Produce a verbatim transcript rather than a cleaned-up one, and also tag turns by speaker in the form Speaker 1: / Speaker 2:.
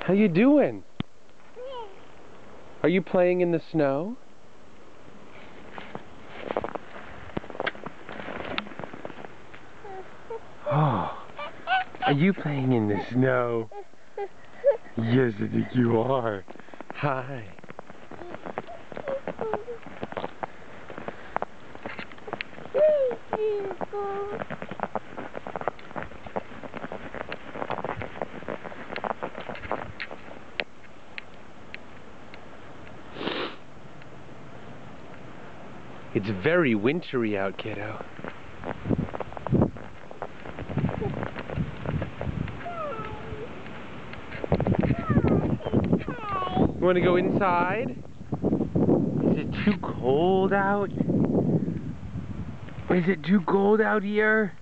Speaker 1: How you doing? Are you playing in the snow? Oh, are you playing in the snow? Yes, I think you are. Hi. It's very wintry out, kiddo. You want to go inside? Is it too cold out? Is it too cold out here?